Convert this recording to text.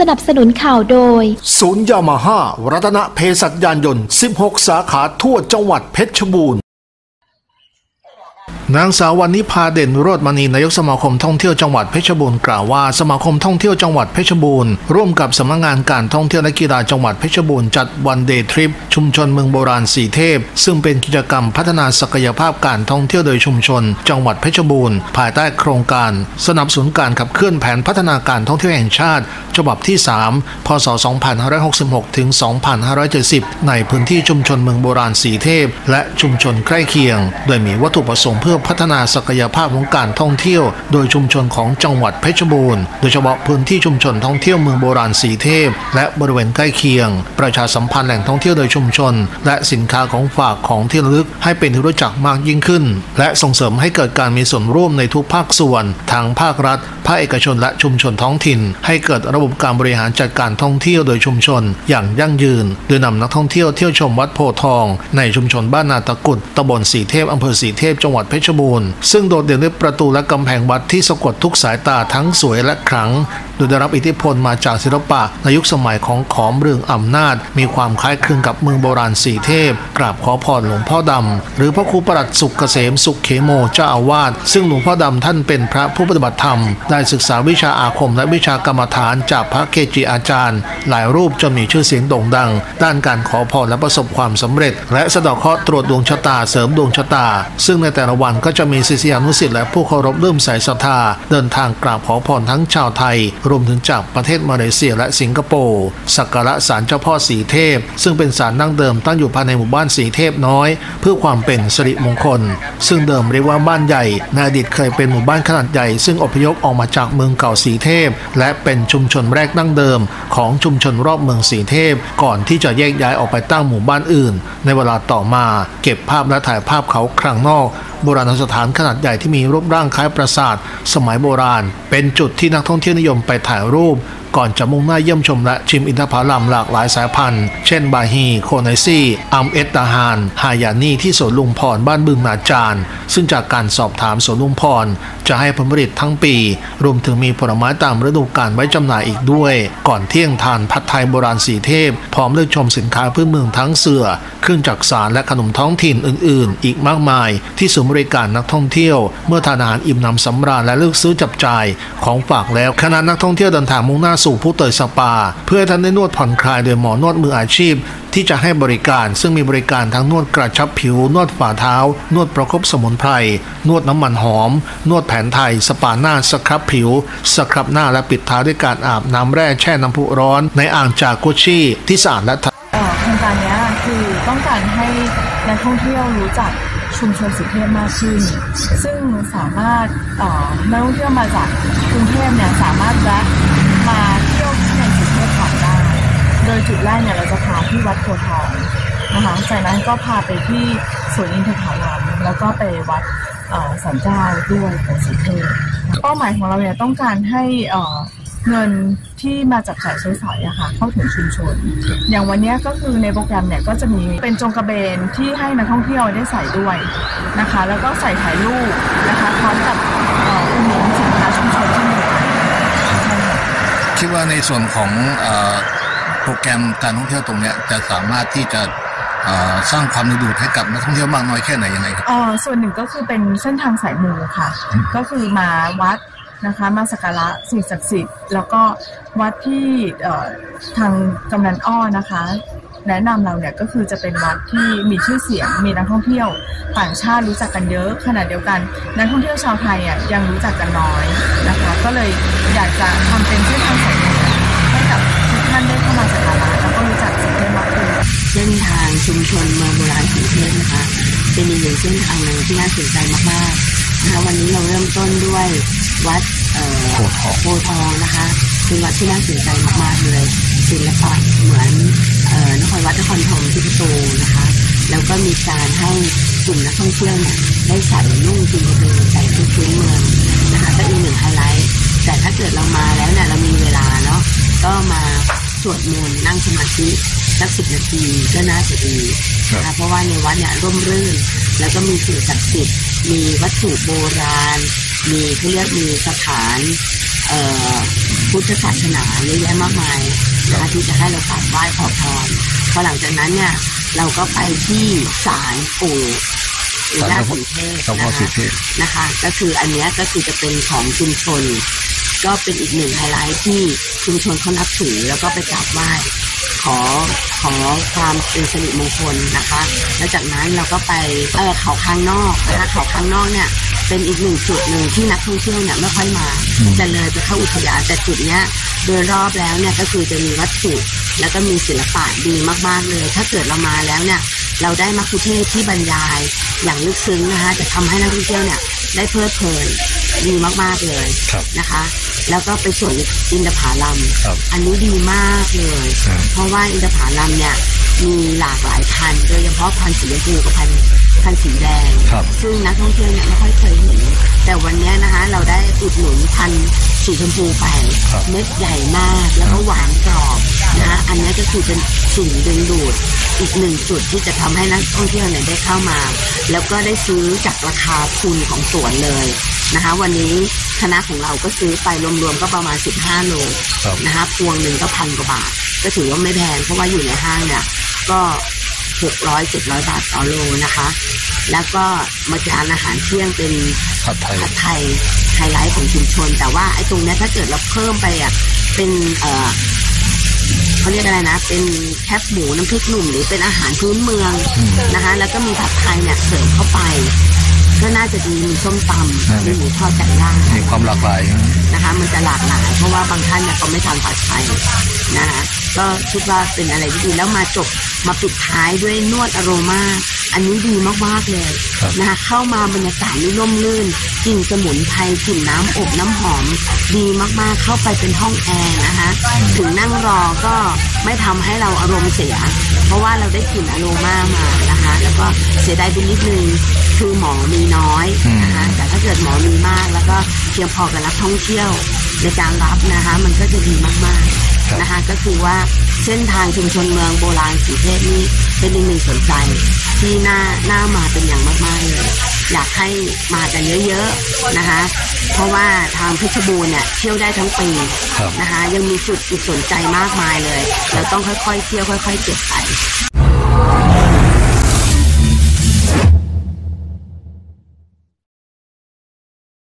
นับสนุนข่าวโดยศูนย์ยามาฮ่ารัตนเภสัชยานยนต์16สาขาทั่วจังหวัดเพชรบูรณ์นางสาววรรณิภาเด่นโรจน์มณีนายกสมาคมท่องเที่ยวจังหวัดเพชรบูรณ์กล่าวว่าสมาคมท่องเที่ยวจังหวัดเพชรบูรณ์ร่วมกับสำนักงานการท่องเที่ยวและกีฬาจังหวัดเพชรบูรณ์จัดวันเดย์ทริปชุมชนเมืองโบราณสีเทพซึ่งเป็นกิจกรรมพัฒนาศักยภาพการท่องเที่ยวโดยชุมชนจังหวัดเพชรบูรณ์ภายใต้โครงการสนับสนุนการขับเคลื่อนแผนพัฒนาการท่องเที่ยวแห่งชาติฉบับที่3พศ2566ถึง2570ในพื้นที่ชุมชนเมืองโบราณสีเทพและชุมชนใกล้เคียงโดยมีวัตถุประสงค์เพื่อพัฒนาศักยภาพของการท่องเที่ยวโดยชุมชนของจังหวัดเพชรบูรณ์โดยเฉพาะพื้นที่ชุมชนท่องเที่ยวเมืองโบราณสีเทพและบริเวณใกล้เคียงประชาสัมพันธ์แหล่งท่องเที่ยวโดยชุมชนและสินค้าของฝากของที่ระลึกให้เป็นที่รู้จักมากยิ่งขึ้นและส่งเสริมให้เกิดการมีส่วนร่วมในทุกภาคส่วนทั้งภาครัฐภาคเอกชนและชุมชนท้องถิ่นให้เกิดระบบการบริหารจัดการท่องเที่ยวโดยชุมชนอย่างยั่งยืนโดยนำนักท่องเที่ยวเที่ยวชมวัดโพธิ์ทองในชุมชนบ้านนาตะกุดตำบลสีเทพอำเภอสีเทพจังหวัดเพชรบูรณ์ซึ่งโดดเด่นด้วยประตูและกำแพงวัดที่สะกดทุกสายตาทั้งสวยและขลังโดยได้รับอิทธิพลมาจากศิลปะในยุคสมัยของขอมเรืองอำนาจมีความคล้ายคลึงกับเมืองโบราณสีเทพกราบขอพรหลวงพ่อดำหรือพระครูประหลัดสุขเกษมสุขเขโมเจ้าอาวาสซึ่งหลวงพ่อดำท่านเป็นพระผู้ปฏิบัติธรรมได้ศึกษาวิชาอาคมและวิชากรรมฐานจากพระเกจิอาจารย์หลายรูปจนมีชื่อเสียงโด่งดังด้านการขอพรและประสบความสำเร็จและสะเดาะเคราะห์ตรวจดวงชะตาเสริมดวงชะตาซึ่งในแต่ละวันก็จะมีศิษยานุศิษย์และผู้เคารพเริ่มใส่ศรัทธาเดินทางกราบขอพรทั้งชาวไทยรวมถึงจากประเทศมาเลเซียและสิงคโปร์สักการะศาลเจ้าพ่อสีเทพซึ่งเป็นศาลดั้งเดิมตั้งอยู่ภายในหมู่บ้านสีเทพน้อยเพื่อความเป็นสิริมงคลซึ่งเดิมเรียกว่าบ้านใหญ่ในอดีตเคยเป็นหมู่บ้านขนาดใหญ่ซึ่งอพยพออกมาจากเมืองเก่าสีเทพและเป็นชุมชนแรกดั้งเดิมของชุมชนรอบเมืองสีเทพก่อนที่จะแยกย้ายออกไปตั้งหมู่บ้านอื่นในเวลาต่อมาเก็บภาพและถ่ายภาพเขาครั้งนอกโบราณสถานขนาดใหญ่ที่มีรูปร่างคล้ายปราสาทสมัยโบราณเป็นจุดที่นักท่องเที่ยวนิยมไปถ่ายรูปก่อนจะมุ่งหน้าเยี่ยมชมและชิมอินทผลัมหลากหลายสายพันธุ์เช่นบาฮีโคไนซี่อัมเอตตาฮานฮายานีที่สวนลุงพรบ้านบึงนาจารซึ่งจากการสอบถามสวนลุงพรจะให้ผลผลิตทั้งปีรวมถึงมีผลไม้ตามฤดูกาลไว้จำหน่ายอีกด้วยก่อนเที่ยงทานผัดไทยโบราณสีเทพพร้อมเลือกชมสินค้าพื้นเมืองทั้งเสื่อเครื่องจักสานและขนมท้องถิ่นอื่นๆอีกมากมายที่ศูนย์บริการนักท่องเที่ยวเมื่อทานอาหารอิ่มหนำสำราญและเลือกซื้อจับจ่ายของฝากแล้วคณะนักท่องเที่ยวเดินทางมุ่งหน้าสู่ผู้เตยสปาเพื่อท่านได้นวดผ่อนคลายโดยหมอนวดมืออาชีพที่จะให้บริการซึ่งมีบริการทั้งนวดกระชับผิวนวดฝ่าเท้านวดประคบสมุนไพรนวดน้ำมันหอมนวดแผนไทยสปาหน้าสครับผิวสครับหน้าและปิดท้ายด้วยการอาบน้ำแร่แช่น้ำพุร้อนในอ่างจากุชี่ที่สะอาดและโครงการนี้คือต้องการให้นักท่องเที่ยวรู้จักชุมชนสีเทพมากขึ้นซึ่งสามารถนักท่องเที่ยวมาจากกรุงเทพเนี่ยสามารถแวะมาเที่ยวที่ในสีเทพก่อนได้โดยจุดแรกเนี่ยเราจะพาที่วัดโพธิ์ทองนะคะจากนั้นก็พาไปที่สวนอินทผลัมแล้วก็ไปวัดสันเจ้าด้วยของสีเทพเป้าหมายของเราเนี่ยต้องการให้เงินที่มาจับจ่ายใช้สอยอะค่ะเข้าถึงชุมชนอย่างวันนี้ก็คือในโปรแกรมเนี่ยก็จะมีเป็นจงกระเบนที่ให้นักท่องเที่ยวได้ใส่ด้วยนะคะแล้วก็ใส่ถ่ายรูปนะคะพร้อมกับอุดหนุนสินค้าชุมชนที่มีคิดว่าในส่วนของโปรแกรมการท่องเที่ยวตรงนี้จะสามารถที่จะสร้างความดึงดูดให้กับนักท่องเที่ยวมากน้อยแค่ไหนยังไงครับส่วนหนึ่งก็คือเป็นเส้นทางสายมูค่ะก็คือมาวัดนะคะมาสักการะสิ่งศักดิ์สิทธิ์แล้วก็วัดที่ทางกำนันอ้อนะคะแนะนำเราเนี่ยก็คือจะเป็นวัดที่มีชื่อเสียงมีนักท่องเที่ยวต่างชาติรู้จักกันเยอะขณะเดียวกันนักท่องเที่ยวชาวไทยยังรู้จักกันน้อยนะคะก็เลยอยากจะทำเป็นเส้นทางสายมูให้กับทุกท่านได้เข้ามาสักการะแล้วก็รู้จักสีเทพมากขึ้นเส้นทางชุมชนเมืองโบราณสีเทพนะคะเป็นอีกหนึ่งเส้นทางนึงที่น่าสนใจมากๆนะคะวันนี้เราเริ่มต้นด้วยวัดโพธิ์ทองนะคะเป็นวัดที่น่าสนใจมากๆเลยศิลปะเหมือนนครวัดนครธมที่ประตูนะคะแล้วก็มีการให้กลุ่มนักท่องเที่ยวเนี่ยได้ใส่นุ่งจีวรใส่ชุดพื้นเมืองนะคะก็อีกหนึ่งไฮไลท์แต่ถ้าเกิดเรามาแล้วเนี่ยเรามีเวลาเนาะก็มาสวดมนต์นั่งสมาธิสัก10 นาทีก็น่าจะดีนะคะเพราะว่าในวัดเนี่ยร่มรื่นแล้วก็มีสิ่งศักดิ์สิทธิ์มีวัตถุโบราณมีเขาเรียกมีสถานพุทธศาสนาเยอะแยะมากมายนะคะที่จะให้เรากราบไหว้ขอพรพอหลังจากนั้นเนี่ยเราก็ไปที่ศาลปู่ย่าศรีเทพนะคะก็คืออันนี้ก็คือจะเป็นของชุมชนก็เป็นอีกหนึ่งไฮไลท์ที่ชุมชนเขานับถือแล้วก็ไปกราบไหว้ขอความเป็นสิริมงคลนะคะแล้วจากนั้นเราก็ไปเขาข้างนอกนะคะเขาข้างนอกเนี่ยเป็นอีกหนึ่งจุดหนึ่งที่นักท่องเที่ยวเนี่ยไม่ค่อยมาจะเลยไปเข้าอุทยานแต่จุดเนี้ยโดยรอบแล้วเนี่ยก็คือจะมีวัตถุแล้วก็มีศิลปะดีมากๆเลยถ้าเกิดเรามาแล้วเนี่ยเราได้มัคคุเทศก์ที่บรรยายอย่างลึกซึ้งนะคะจะทำให้นักท่องเที่ยวเนี่ยได้เพลิดเพลินดีมากๆเลยนะคะแล้วก็ไปสวนอินทผลัมอันนี้ดีมากเลยเพราะว่าอินทผลัมเนี่ยมีหลากหลายพันธุ์โดยเฉพาะพันธุ์สีชมพูกับพันธุ์สีแดงซึ่งนักท่องเที่ยวเนี่ยไม่ค่อยเคยเห็นแต่วันนี้นะคะเราได้อุดหนุนพันธุ์สีชมพูไปเม็ดใหญ่มากแล้วก็หวานกรอบนะคะอันนี้ก็คือเป็นสิ่งดึงดูดอีกหนึ่งจุดที่จะทำให้นักท่องเที่ยวเนี่ยได้เข้ามาแล้วก็ได้ซื้อจากราคาทุนของสวนเลยนะคะวันนี้คณะของเราก็ซื้อไปรวมๆก็ประมาณ15โลนะคะพวงหนึ่งก็1,000 กว่าบาทก็ถือว่าไม่แพงเพราะว่าอยู่ในห้างเนี่ยก็600-700 บาทต่อโลนะคะแล้วก็มาทานอาหารเที่ยงเป็นผัดไทยไฮไลท์ของชุมชนแต่ว่าไอ้ตรงนี้ถ้าเกิดเราเพิ่มไปเป็นเขาเรียกอะไรนะเป็นแคบหมูน้ำพริกหนุ่มหรือเป็นอาหารพื้นเมืองนะคะแล้วก็มีผัดไทยเนี่ยเสริมเข้าไปก็น่าจะดีมีส้มตำมีหมูทอดไก่ย่างมีความหลากหลายนะคะมันจะหลากหลายเพราะว่าบางท่านเนี่ยเขาไม่ทานผัดไทยนะคะก็คิดว่าเป็นอะไรที่ดีแล้วมาปิดท้ายด้วยนวดอโรมาอันนี้ดีมากๆเลยนะคะเข้ามาบรรยากาศนี่ร่มรื่นกลิ่นสมุนไพรกลิ่นน้ำอบน้ำหอมดีมากๆเข้าไปเป็นห้องแอร์นะคะถึงนั่งรอก็ไม่ทำให้เราอารมณ์เสียเพราะว่าเราได้กลิ่นอโรมามานะคะแล้วก็เสียดายไปนิดนึงคือหมอมีน้อยนะคะแต่ถ้าเกิดหมอมีมากแล้วก็เพียงพอกับนักท่องเที่ยวในการรับนะคะมันก็จะดีมากๆนะคะก็คือว่าเส้นทางชุมชนเมืองโบราณสีเทพนี้เป็นอีกหนึ่งสนใจที่น่ามาเป็นอย่างมากๆเลยอยากให้มากันเยอะๆนะคะเพราะว่าทางเพชรบูรณ์เนี่ยเที่ยวได้ทั้งปีนะคะยังมีจุดสนใจมากมายเลยเราต้องค่อยๆเที่ยวค่อยๆเก็บไป